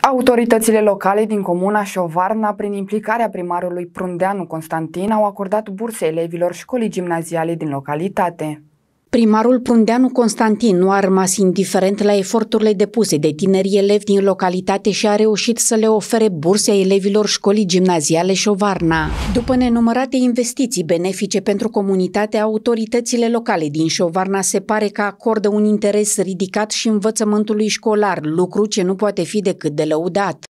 Autoritățile locale din comuna Șovarna, prin implicarea primarului Prundeanu Constantin, au acordat burse elevilor școlii gimnaziale din localitate. Primarul Prundeanu Constantin nu a rămas indiferent la eforturile depuse de tinerii elevi din localitate și a reușit să le ofere burse elevilor școlii gimnaziale Șovarna. După nenumărate investiții benefice pentru comunitate, autoritățile locale din Șovarna se pare că acordă un interes ridicat și învățământului școlar, lucru ce nu poate fi decât de lăudat.